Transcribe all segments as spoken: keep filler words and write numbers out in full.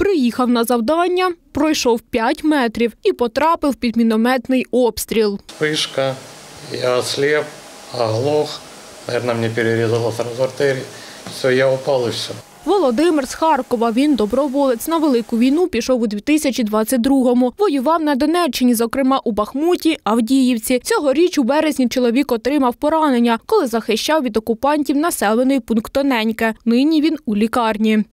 Приїхав на завдання, пройшов п'ять метрів і потрапив під мінометний обстріл. Вспышка, я ослеп, оглох, наверное, мне перерезало сразу артерии. Все, я упал и все. Володимир з Харкова. Він доброволець. На велику війну пішов у дві тисячі двадцять другому. Воював на Донеччині, зокрема у Бахмуті, Авдіївці. Цьогоріч у березні чоловік отримав поранення, коли захищав від окупантів населений пункт Тоненьке. Нині він у лікарні.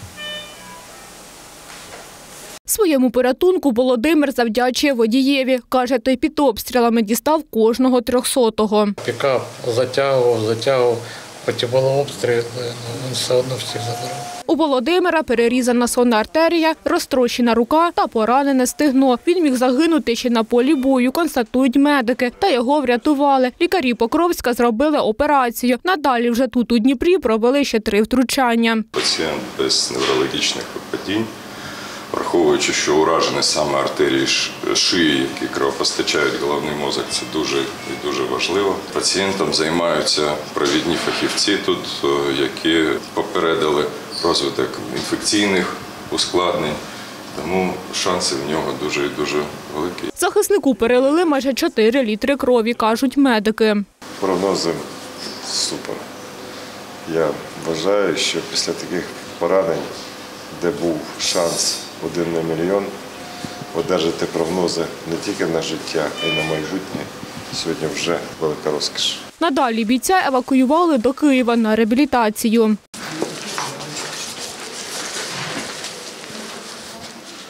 Своєму порятунку Володимир завдячує водієві. Каже, той під обстрілами дістав кожного трьохсотого. Пікап затягував, затягував. Хоч і було обстріли, але він все одно всіх забирав. У Володимира перерізана сонна артерія, розтрощена рука та поранене стегно. Він міг загинути ще на полі бою, констатують медики. Та його врятували. Лікарі Покровська зробили операцію. Надалі вже тут у Дніпрі провели ще три втручання. Пацієнт без неврологічних випадінь. Враховуючи, що уражені саме артерії шиї, які кровопостачають головний мозок, це дуже і дуже важливо. Пацієнтом займаються провідні фахівці тут, які попередили розвиток інфекційних ускладнень, тому шанси в нього дуже і дуже великі. Захиснику перелили майже чотири літри крові, кажуть медики. Прогнози супер. Я вважаю, що після таких поранень, де був шанс один на мільйон, одержати прогнози не тільки на життя, а й на майбутнє. Сьогодні вже велика розкіш. Надалі бійця евакуювали до Києва на реабілітацію.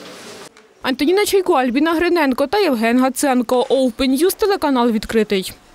Антоніна Чайко, Альбіна Гриненко та Євген Гаценко. Open News, телеканал «Відкритий».